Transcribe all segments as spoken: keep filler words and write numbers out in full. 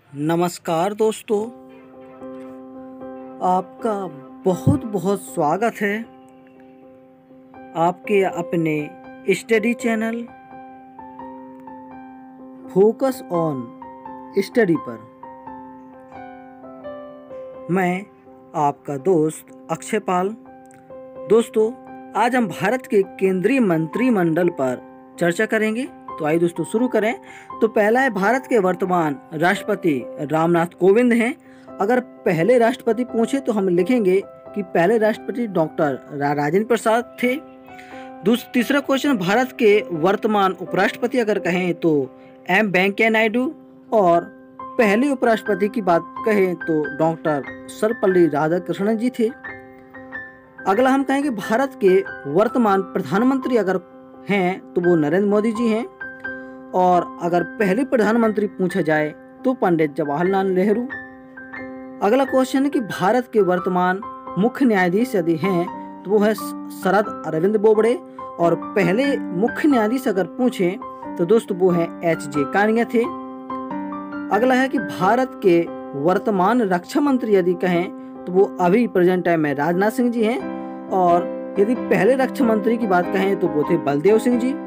नमस्कार दोस्तों, आपका बहुत बहुत स्वागत है आपके अपने study channel focus on study पर। मैं आपका दोस्त अक्षय पाल। दोस्तों, आज हम भारत के केंद्रीय मंत्रिमंडल पर चर्चा करेंगे। तो आइए दोस्तों शुरू करें। तो पहला है, भारत के वर्तमान राष्ट्रपति रामनाथ कोविंद हैं। अगर पहले राष्ट्रपति पूछे तो हम लिखेंगे कि पहले राष्ट्रपति डॉक्टर राजेंद्र प्रसाद थे। दूसरा तीसरा क्वेश्चन, भारत के वर्तमान उपराष्ट्रपति अगर कहें तो एम वेंकैया नायडू, और पहले उपराष्ट्रपति की बात कहें तो डॉक्टर सर्वपल्ली राधाकृष्णन जी थे। अगला हम कहेंगे भारत के वर्तमान प्रधानमंत्री अगर हैं तो वो नरेंद्र मोदी जी हैं, और अगर पहले प्रधानमंत्री पूछा जाए तो पंडित जवाहरलाल नेहरू। अगला क्वेश्चन है कि भारत के वर्तमान मुख्य न्यायाधीश यदि हैं तो वो है शरद अरविंद बोबड़े, और पहले मुख्य न्यायाधीश अगर पूछें तो दोस्तों वो है एच जे कानिया थे। अगला है कि भारत के वर्तमान रक्षा मंत्री यदि कहें तो वो अभी प्रेजेंट टाइम में राजनाथ सिंह जी हैं, और यदि पहले रक्षा मंत्री की बात कहें तो वो थे बलदेव सिंह जी।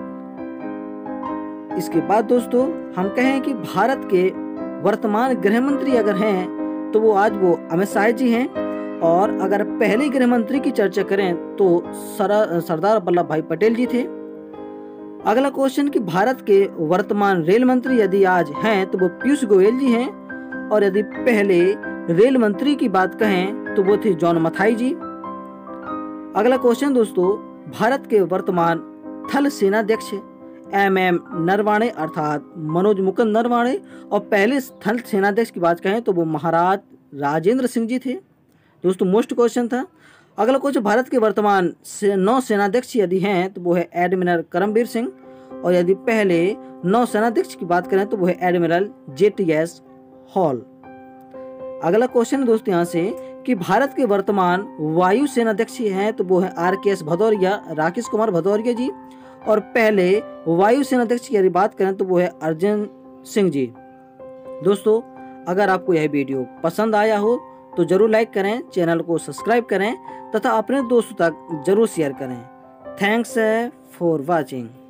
इसके बाद दोस्तों हम कहें कि भारत के वर्तमान गृह मंत्री अगर हैं तो वो आज वो अमित शाह जी हैं, और अगर पहले गृह मंत्री की चर्चा करें तो सरदार वल्लभ भाई पटेल जी थे। अगला क्वेश्चन कि भारत के वर्तमान रेल मंत्री यदि आज हैं तो वो पीयूष गोयल जी हैं, और यदि पहले रेल मंत्री की बात कहें तो वो थे जॉन मथाई जी। अगला क्वेश्चन दोस्तों, भारत के वर्तमान थल सेनाध्यक्ष एम एम नरवाणे अर्थात मनोज मुकुंद नरवाणे, और पहले थल सेनाध्यक्ष की बात कहें तो वो महाराज राजेंद्र सिंह जी थे। दोस्तों मोस्ट क्वेश्चन था। अगला क्वेश्चन, भारत के वर्तमान से नौ सेनाध्यक्ष यदि हैं तो वो है एडमिरल करमबीर सिंह, और यदि पहले नौ सेनाध्यक्ष की बात करें तो वो है admiral J T S Hall. अगला क्वेश्चन दोस्तों यहाँ से कि भारत के वर्तमान वायु सेनाध्यक्ष हैं तो वो है R K S Bhadauria, Rakesh Kumar Bhadauria ji, और पहले वायु सेनाध्यक्ष की यदि बात करें तो वो है अर्जन सिंह जी। दोस्तों, अगर आपको यह वीडियो पसंद आया हो तो जरूर लाइक करें, चैनल को सब्सक्राइब करें तथा अपने दोस्तों तक जरूर शेयर करें। Thanks for watching.